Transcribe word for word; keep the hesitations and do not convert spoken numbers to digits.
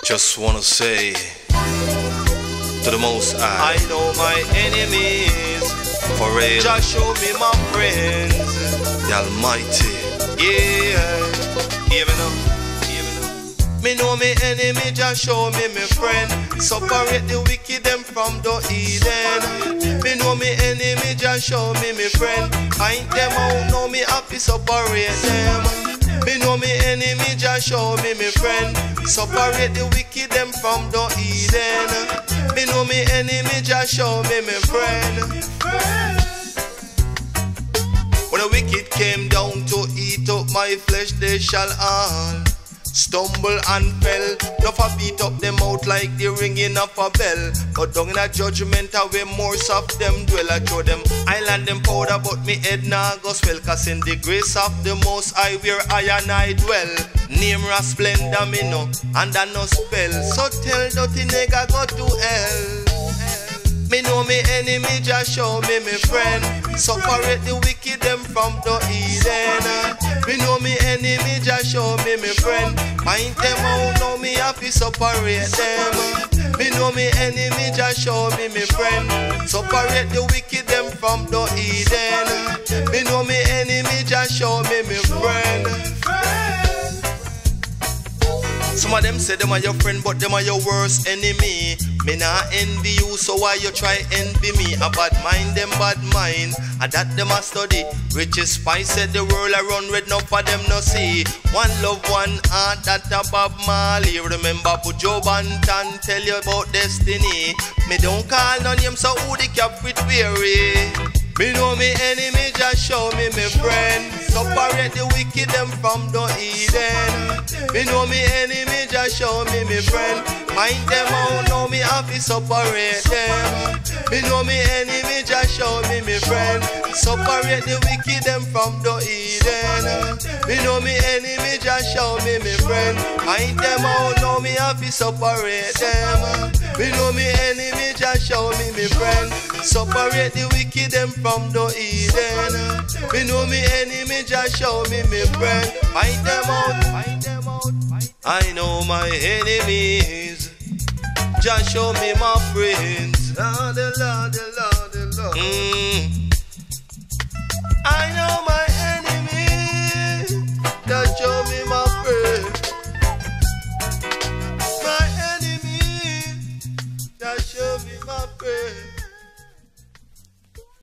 Just wanna say to the Most High, I know my enemies, for real, just show me my friends. the Almighty. Yeah, even up, even up. Me know me enemy, just show me my friend. Separate the wicked them from the Eden. Me know me enemy, just show me my friend. Find them out, know me happy, separate them. Me know me enemy, just show me my friend. Separate the wicked them from the Eden. Me know me enemy, just show me my friend. When the wicked came down to eat up my flesh, they shall all stumble and fell. Enough a beat up them out like the ringing of a bell. But down in a judgment I way more soft them dwell. I show them island them powder, but me head nah go swell. Cause in the grace of the Most High where I and I dwell. Name R A S BLENDA me no, and I no spell. So tell dirty nigga go to hell. Me know me enemy, just show me my friend. Separate the wicked them from the Eden. Me know me enemy, just show me my friend. Find them out, know me happy, separate them. Me know me enemy, just show me my friend. Separate the wicked them from the Eden. Me know me enemy, just show me my friend. Some of them say them are your friend, but them are your worst enemy. Me nah envy you, so why you try envy me? A bad mind, them bad mind, and that them a study. Richest spice said the world I run red, enough for them no see. One love, one heart, that a Bob Marley. Remember put your bantan, tell you about destiny. Me don't call no name, so who the cap with weary? Me know me enemy, just show me my friend. Separate the wicked them from the Eden. Me know me enemy, just show me my friend. Find them out, know me happy, separate them. Me know me enemy, just show me my friend. Separate the wicked them from the Eden. Me know me enemy, just show me my friend. Find them out, know me happy, separate them. Me know me enemy, just show me my friend. Separate the wicked them from the Eden. Me know me enemy, just show me my friend. Find them out, find them out. I know my enemies, just show me my friends. Lord, Lord, Lord, Lord. Mm.